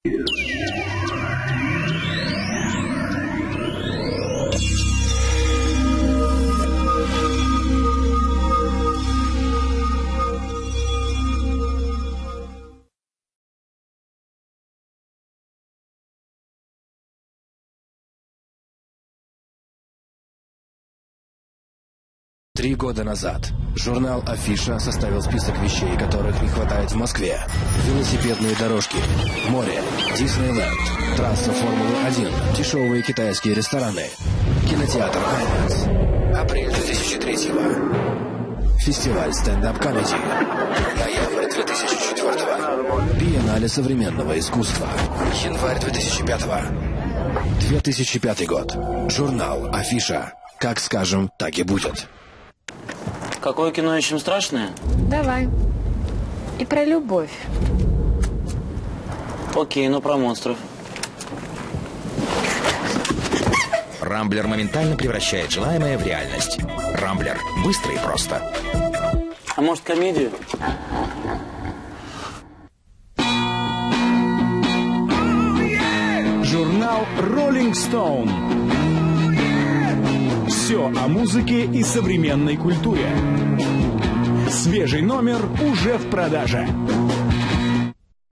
3 года назад журнал «Афиша» составил список вещей, которых не хватает в Москве. Велосипедные дорожки, море, Диснейленд, трасса Формулы-1, дешевые китайские рестораны, кинотеатр IMAX. Апрель 2003-го. Фестиваль стендап-комедии. Ноябрь 2004-го. Биеннале современного искусства. Январь 2005-го. 2005 год. Журнал «Афиша». Как скажем, так и будет. Какое кино ищем страшное? Давай. И про любовь. Окей, но про монстров. Рамблер моментально превращает желаемое в реальность. Рамблер. Быстро и просто. А может, комедию? Журнал Rolling Stone. Все о музыке и современной культуре. Свежий номер уже в продаже.